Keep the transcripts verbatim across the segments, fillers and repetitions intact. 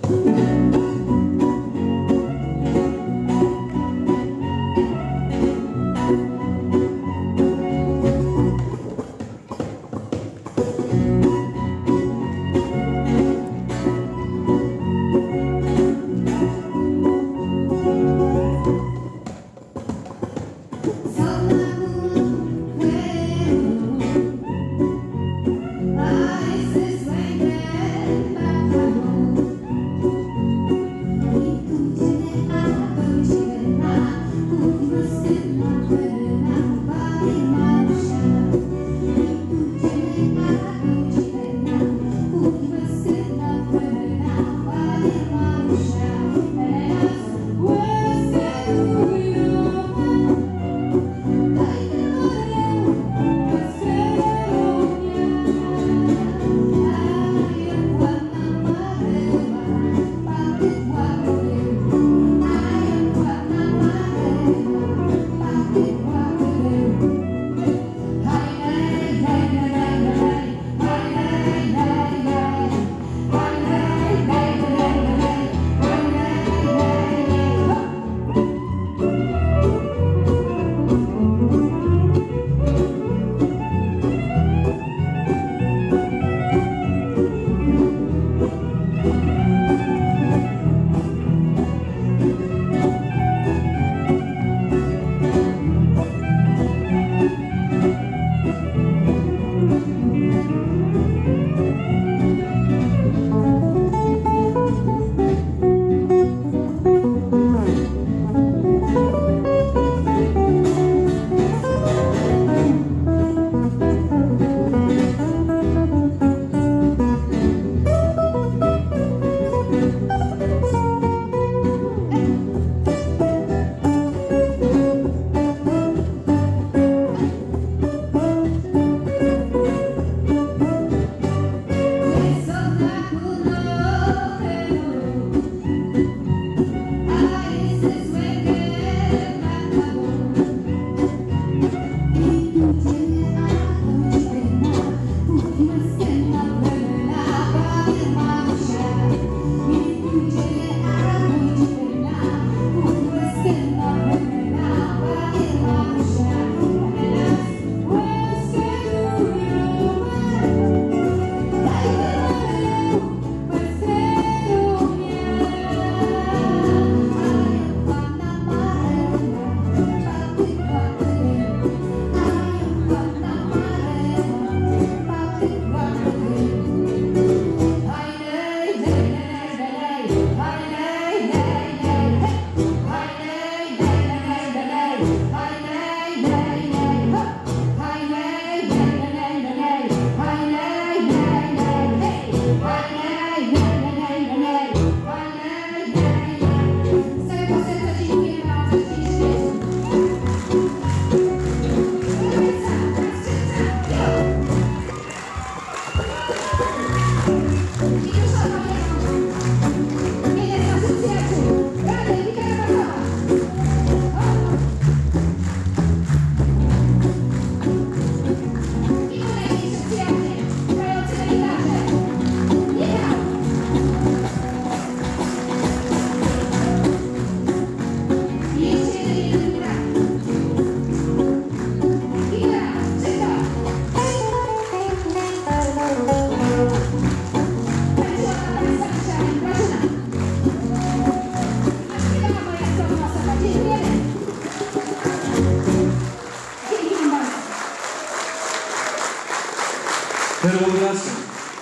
Perłograczem.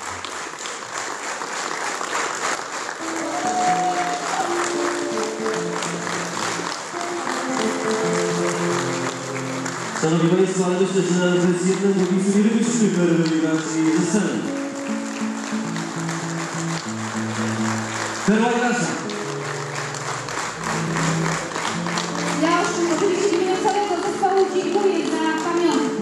Szanowni Państwo, ale myślę, że to jest jeden z takich nielicznych perłogracji ze sceny. Perłograczem. Ja już oczywiście w imieniu całego zespołu dziękuję za pamiątkę.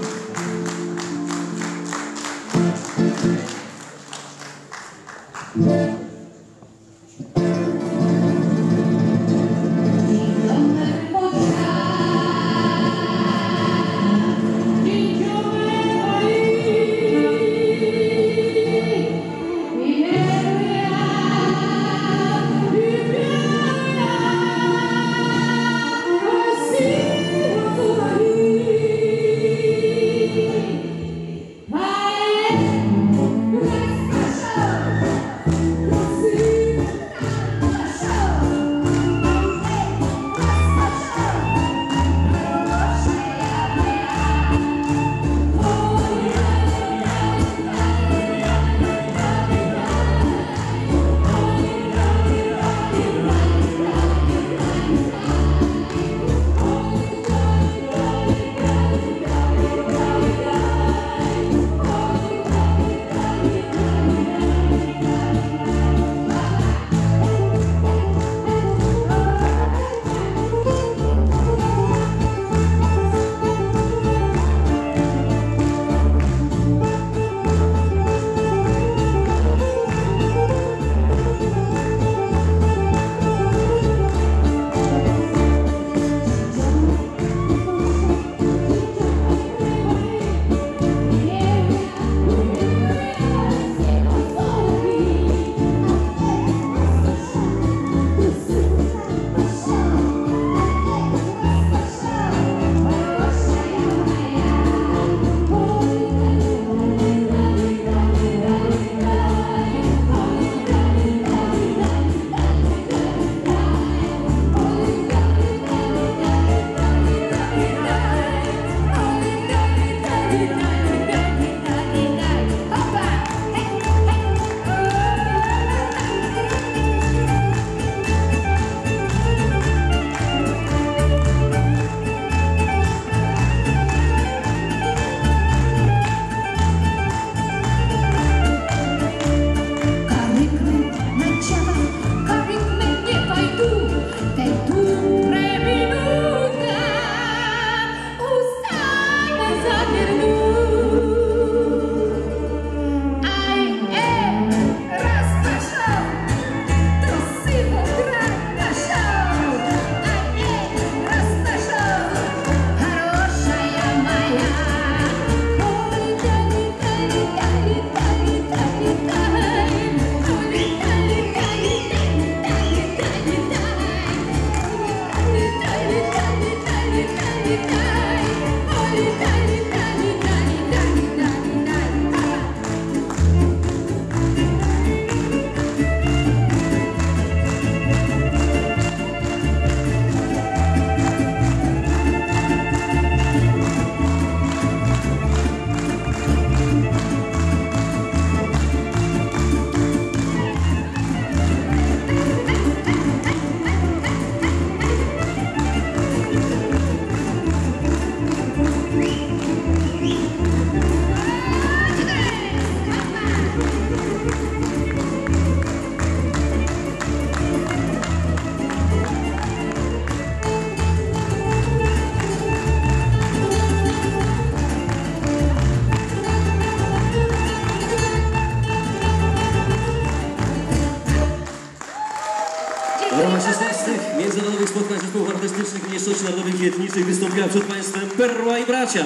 W ramach szesnastych międzynarodowych spotkań zespołów artystycznych mniejszości narodowych i etnicznych wystąpiła przed Państwem Perła i Bracia.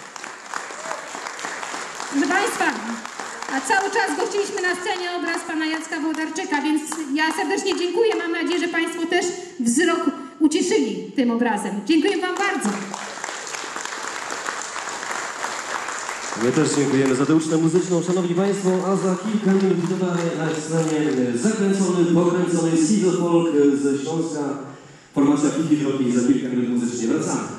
Proszę Państwa, a cały czas gościliśmy na scenie obraz pana Jacka Włodarczyka, więc ja serdecznie dziękuję. Mam nadzieję, że Państwo też wzrok ucieszyli tym obrazem. Dziękuję Wam bardzo. My też dziękujemy za tę ucztę muzyczną, szanowni Państwo, a za kilka minut witamy na scenie zakręcony, pokręcony Skizo Folk ze Śląska, formacja Kiki Drogi, za kilka minut muzycznie wracamy.